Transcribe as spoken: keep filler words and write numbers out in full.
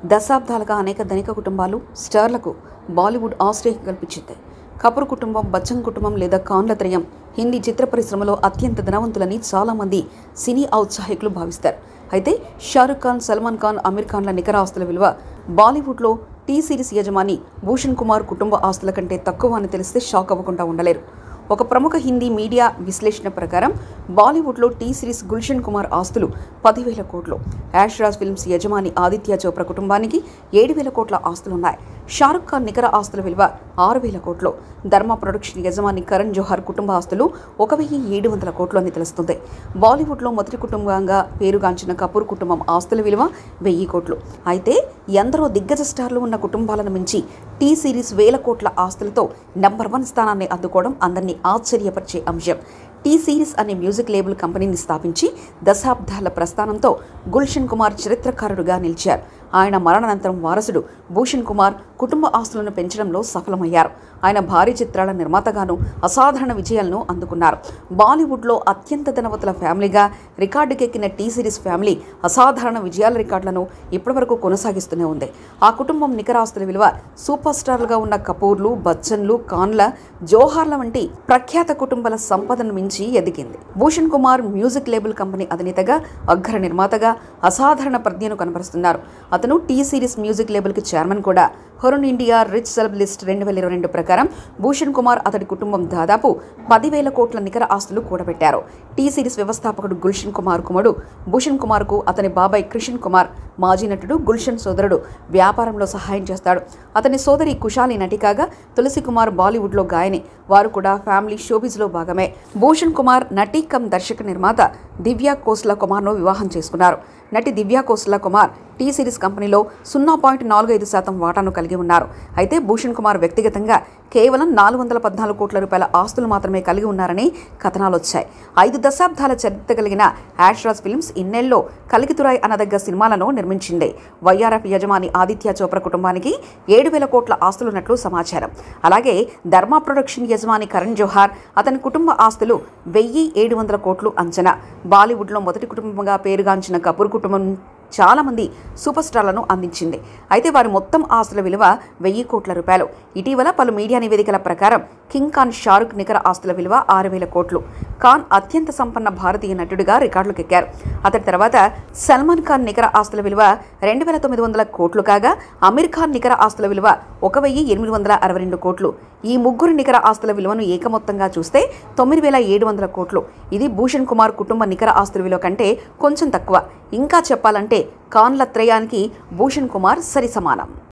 దశాబ్దాలుగా అనేక ధనిక కుటుంబాలు, స్టార్లకు బాలీవుడ్ ఆశ్రయం కల్పించింది. కపూర్ కుటుంబం, బచ్చన్ కుటుంబం లేదా ఖాన్ల త్రయం హిందీ చిత్ర పరిశ్రమలో అత్యంత ధనవంతులని చాలామంది సినీ ఔత్సాహికులు భావిస్తారు. అయితే షారుఖ్ ఖాన్, సల్మాన్ ఖాన్, అమీర్ ఖాన్ల నికర ఆస్తుల విలువ బాలీవుడ్లో టీ సిరీస్ యజమాని భూషణ్ కుమార్ కుటుంబ ఆస్తుల కంటే తక్కువ అని తెలిస్తే షాక్ అవ్వకుండా ఉండలేరు. ఒక ప్రముఖ హిందీ మీడియా విశ్లేషణ ప్రకారం బాలీవుడ్లో టీ సిరీస్ గుల్షన్ కుమార్ ఆస్తులు పదివేల కోట్లు. యాష్ రాజ్ ఫిల్మ్స్ యజమాని ఆదిత్య చోప్రా కుటుంబానికి ఏడు వేల కోట్ల ఆస్తులున్నాయి. షారుఖ్ ఖాన్ నికర ఆస్తుల విలువ ఆరు వేల కోట్లు. ధర్మ ప్రొడక్షన్ యజమాని కరణ్ జోహార్ కుటుంబ ఆస్తులు ఒక వెయ్యి ఏడు వందల కోట్లు అని తెలుస్తుంది. బాలీవుడ్లో మొదటి కుటుంబంగా పేరుగాంచిన కపూర్ కుటుంబం ఆస్తుల విలువ వెయ్యి కోట్లు. అయితే ఎందరో దిగ్గజ స్టార్లు ఉన్న కుటుంబాలను మించి టీ సిరీస్ వేల కోట్ల ఆస్తులతో నెంబర్ వన్ స్థానాన్ని అందుకోవడం అందరినీ ఆశ్చర్యపరిచే అంశం. టీ సిరీస్ అనే మ్యూజిక్ లేబుల్ కంపెనీని స్థాపించి దశాబ్దాల ప్రస్థానంతో గుల్షన్ కుమార్ చరిత్రకారుడుగా నిలిచారు. ఆయన మరణానంతరం వారసుడు భూషణ్ కుమార్ కుటుంబ ఆస్తులను పెంచడంలో సఫలమయ్యారు. ఆయన భారీ చిత్రాల నిర్మాతగాను అసాధారణ విజయాలను అందుకున్నారు. బాలీవుడ్లో అత్యంత ధనవంతుల ఫ్యామిలీగా రికార్డుకెక్కిన టీ సిరీస్ ఫ్యామిలీ అసాధారణ విజయాల రికార్డులను ఇప్పటివరకు కొనసాగిస్తూనే ఉంది. ఆ కుటుంబం నికర ఆస్తుల విలువ సూపర్ స్టార్లుగా ఉన్న కపూర్లు, బచ్చన్లు, ఖాన్ల, జోహార్ల వంటి ప్రఖ్యాత కుటుంబాల సంపదను మించి ఎదిగింది. Bhushan Kumar music label company అధినేతగా, అగ్ర నిర్మాతగా అసాధారణ ప్రజ్ఞను కనబరుస్తున్నారు. అతను టీ సిరీస్ మ్యూజిక్ లేబుల్కి చైర్మన్ కూడా. Hurun India rich celeb list రెండు వేల ఇరవై రెండు ప్రకారం భూషణ్ కుమార్, అతడి కుటుంబం దాదాపు పదివేల కోట్ల నికర ఆస్తులు కూడబెట్టారు. టీ సిరీస్ వ్యవస్థాపకుడు గుల్షన్ కుమార్ కుమారుడు భూషణ్ కుమార్కు అతని బాబాయ్ కృష్ణ్ కుమార్, మాజీ నటుడు గుల్షన్ సోదరుడు, వ్యాపారంలో సహాయం చేస్తాడు. అతని సోదరి కుశాలి నటి కాగా, తులసి కుమార్ బాలీవుడ్లో గాయని. వారు కూడా ఫ్యామిలీ షోబిజ్లో భాగమే. భూషణ్ కుమార్ నటి కమ్ దర్శక నిర్మాత దివ్యా కోస్లా కుమార్ను వివాహం చేసుకున్నారు. నటి దివ్యా కోస్లా కుమార్ టీ సిరీస్ కంపెనీలో సున్నా పాయింట్ నాలుగు ఐదు శాతం వాటాను కలిగి ఉన్నారు. అయితే భూషణ్ కుమార్ వ్యక్తిగతంగా కేవలం నాలుగు వందల పద్నాలుగు కోట్ల రూపాయల ఆస్తులు మాత్రమే కలిగి ఉన్నారని కథనాలు వచ్చాయి. ఐదు దశాబ్దాల చరిత్ర కలిగిన యాష్ రాజ్ ఫిల్మ్స్ ఇన్నేళ్లలో కలికితురాయ్ అనదగ్గ సినిమాలను నిర్మించింది. వైఆర్ఎఫ్ యజమాని ఆదిత్య చోప్రా కుటుంబానికి ఏడు వేల కోట్ల ఆస్తులున్నట్లు సమాచారం. అలాగే ధర్మ ప్రొడక్షన్ యజమాని కరణ్ జోహార్, అతని కుటుంబ ఆస్తులు వెయ్యి ఏడు వందల కోట్లు అంచనా. బాలీవుడ్లో మొదటి కుటుంబంగా పేరుగాంచిన కపూర్ కుటుంబం చాలా మంది సూపర్ స్టార్లను అందించింది. అయితే వారి మొత్తం ఆస్తుల విలువ వెయ్యి కోట్ల రూపాయలు. ఇటీవల పలు మీడియా నివేదికల ప్రకారం కింగ్ ఖాన్ షారుఖ్ నికర ఆస్తుల విలువ ఆరు వేల కోట్లు. ఖాన్ అత్యంత సంపన్న భారతీయ నటుడిగా రికార్డులకెక్కారు. అతడి తర్వాత సల్మాన్ ఖాన్ నికర ఆస్తుల విలువ రెండు వేల తొమ్మిది వందల కోట్లు కాగా, అమీర్ ఖాన్ నికర ఆస్తుల విలువ ఒక వెయ్యి ఎనిమిది వందల అరవై రెండు కోట్లు. ఈ ముగ్గురు నికర ఆస్తుల విలువను ఏకమొత్తంగా చూస్తే తొమ్మిది వేల ఏడు వందల కోట్లు. ఇది భూషణ్ కుమార్ కుటుంబ నికర ఆస్తుల విలువ కంటే కొంచెం తక్కువ. ఇంకా చెప్పాలంటే ఖాన్ల త్రయానికి భూషణ్ కుమార్ సరి సమానం.